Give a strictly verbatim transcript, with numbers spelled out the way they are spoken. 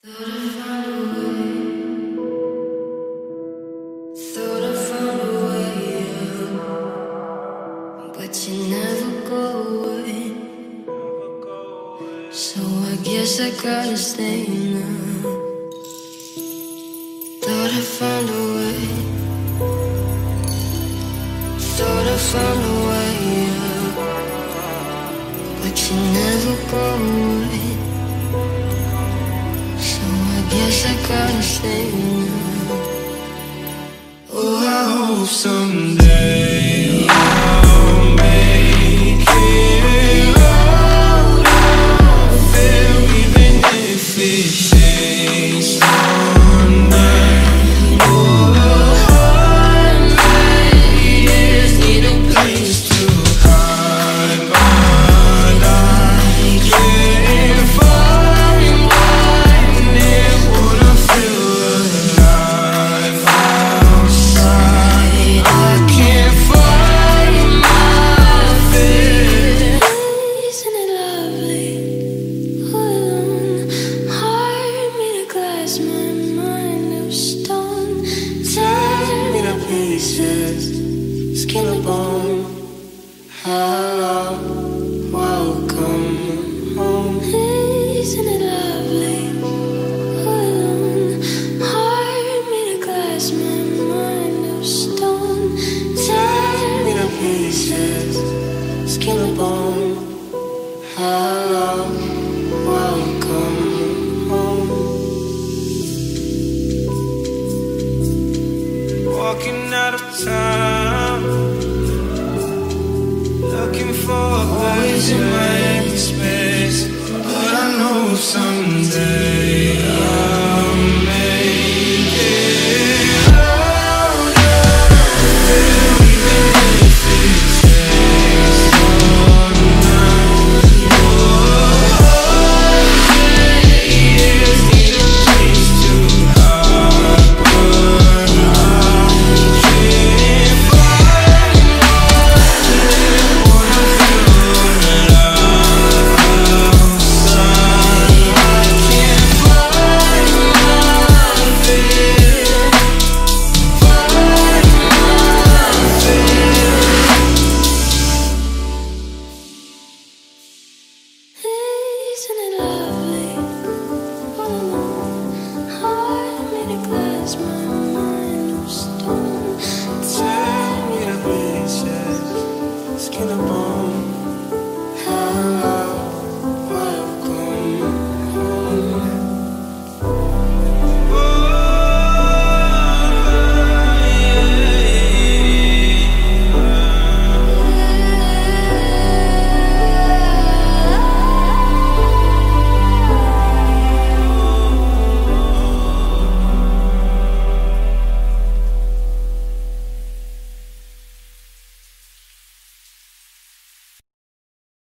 Thought I found a way, thought I found a way, yeah. But you never go away. So I guess I gotta stay now. Thought I found a way, thought I found a way, yeah. But you never go away. Guess I gotta stay now. Oh, I hope someday I'll make it out of there, even if it takes all night. Oh, I just need a place to hide, but I can't find one near. Skin and bone. Hello, welcome home. Isn't it lovely? All alone, heart made of glass, my mind of stone. Tear me to pieces, skin and bone. Hello, welcome home. Walking out of town, looking for a place in my empty space, but I know someday I'll make it out of there, even if it takes all night. Oh, years need a place to hide, but I can't find one. Wanna feel alive outside. I can't find nothing, find nothing. Isn't it lovely? All alone, heart made of glass, my